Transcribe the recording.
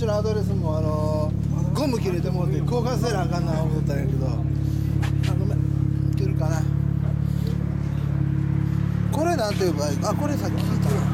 ちのアドレスもゴム切れてもらって交換せなあかんな思ったんやけど、ごめん、いけるかな。これなんていう場合、これさっき聞いたな。